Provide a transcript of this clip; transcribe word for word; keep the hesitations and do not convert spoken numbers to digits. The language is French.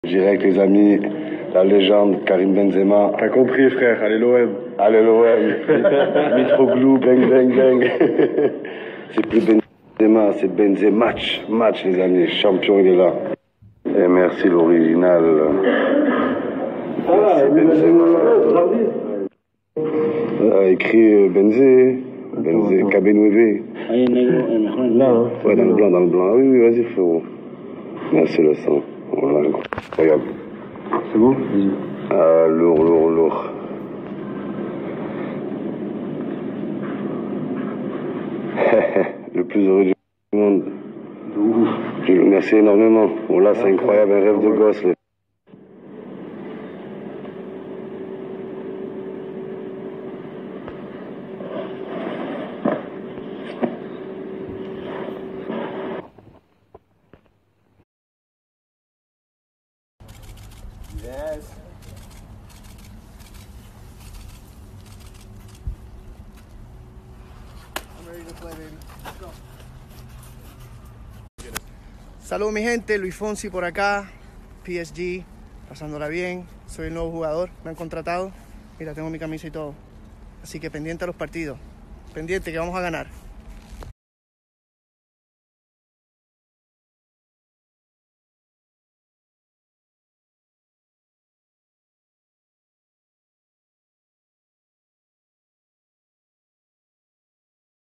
J'irai avec les amis, la légende Karim Benzema. T'as compris, frère, allez l'O M. Allez l'O M. Mitroglou, bang bang bang. C'est plus Benzema, c'est Benzema match, match les amis, champion il est là. Et merci l'original. Ah, Benzema. Ah, écrit Benzé, Benzé, K B nueve. Là, hein. Ouais, dans le blanc, dans le blanc. Oui, oui, vas-y frérot. Merci le sang. Voilà, incroyable. C'est bon? Ah, lourd, lourd, lourd. Le plus heureux du monde. Je le remercie énormément. Oh là, c'est incroyable, un rêve de gosse. Là. Yes. I'm ready to play, baby. Let's go. Saludos mi gente, Luis Fonsi por acá, P S G, pasándola bien. Soy el nuevo jugador, me han contratado. Mira, tengo mi camisa y todo. Así que pendiente a los partidos. Pendiente que vamos a ganar.